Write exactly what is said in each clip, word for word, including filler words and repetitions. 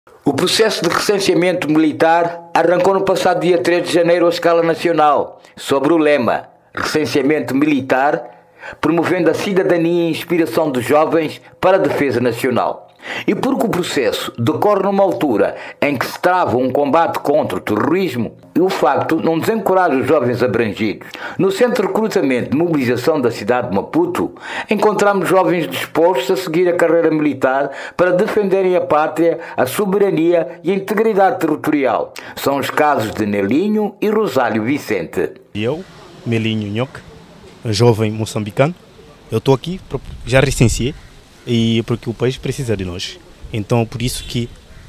O processo de recenseamento militar arrancou no passado dia três de janeiro à escala nacional, sob o lema Recenseamento Militar, promovendo a cidadania e inspiração dos jovens para a defesa nacional. E porque o processo decorre numa altura em que se trava um combate contra o terrorismo, o facto não desencoraja os jovens abrangidos. No Centro de Recrutamento de Mobilização da cidade de Maputo, encontramos jovens dispostos a seguir a carreira militar para defenderem a pátria, a soberania e a integridade territorial. São os casos de Nelinho e Rosário Vicente. Eu, Melinho Nhoque, jovem moçambicano, eu estou aqui, já recenseei, e porque o país precisa de nós. Então, por isso que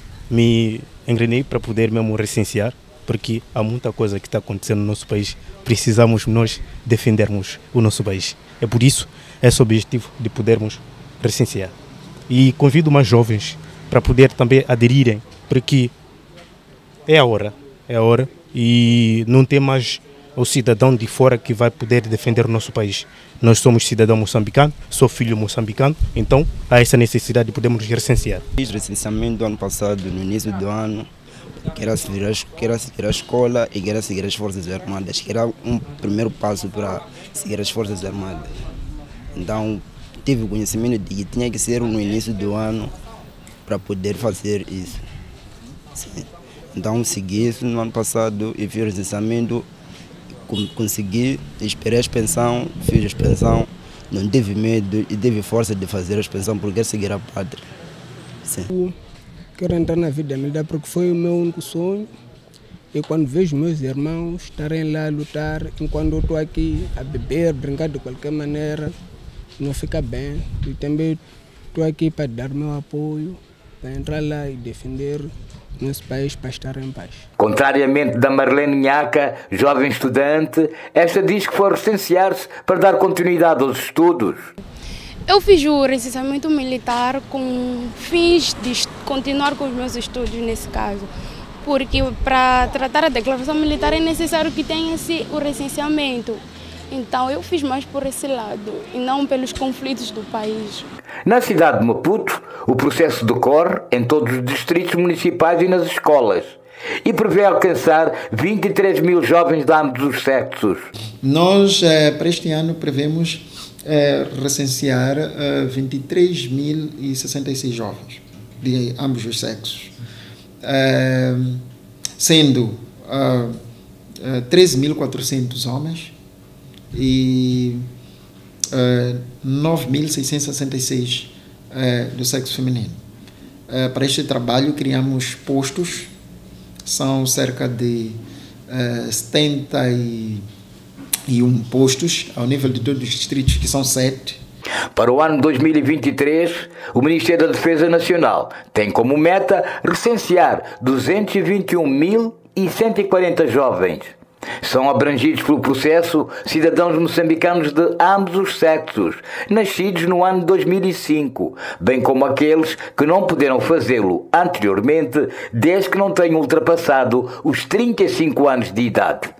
me engrenei para poder mesmo recensear, porque há muita coisa que está acontecendo no nosso país. Precisamos nós defendermos o nosso país. É por isso esse objetivo de podermos recensear. E convido mais jovens para poder também aderirem, porque é a hora, é a hora, e não tem mais o cidadão de fora que vai poder defender o nosso país. Nós somos cidadão moçambicano, sou filho moçambicano, então há essa necessidade de podermos recensear. Fiz recenseamento do ano passado, no início do ano, que era seguir a, que era seguir a escola e que era seguir as Forças Armadas, que era um primeiro passo para seguir as Forças Armadas. Então tive o conhecimento de que tinha que ser no início do ano para poder fazer isso. Sim. Então segui isso no ano passado e fiz o recenseamento. Consegui, esperei a expensão, fiz a expensão, não tive medo e tive força de fazer a expensão porque quero seguir a pátria. Sim. Quero entrar na vida militar porque foi o meu único sonho. E quando vejo meus irmãos estarem lá a lutar, enquanto eu estou aqui a beber, brincar de qualquer maneira, não fica bem. E também estou aqui para dar meu apoio, para entrar lá e defender nosso país para estar em paz. Contrariamente da Marlene Nhaca, jovem estudante, esta diz que foi recensear-se para dar continuidade aos estudos. Eu fiz o recenseamento militar com fins de continuar com os meus estudos nesse caso, porque para tratar a declaração militar é necessário que tenha-se o recenseamento. Então eu fiz mais por esse lado e não pelos conflitos do país. Na cidade de Maputo, o processo decorre em todos os distritos municipais e nas escolas e prevê alcançar vinte e três mil jovens de ambos os sexos. Nós, para este ano, prevemos recensear vinte e três mil e sessenta e seis jovens de ambos os sexos, sendo treze mil e quatrocentos homens e uh, nove mil seiscentos e sessenta e seis uh, do sexo feminino. Uh, para este trabalho criamos postos, são cerca de uh, setenta e um postos ao nível de todos os distritos, que são sete. Para o ano dois mil e vinte e três, o Ministério da Defesa Nacional tem como meta recensear duzentos e vinte e um mil e cento e quarenta jovens. São abrangidos pelo processo cidadãos moçambicanos de ambos os sexos, nascidos no ano dois mil e cinco, bem como aqueles que não puderam fazê-lo anteriormente, desde que não tenham ultrapassado os trinta e cinco anos de idade.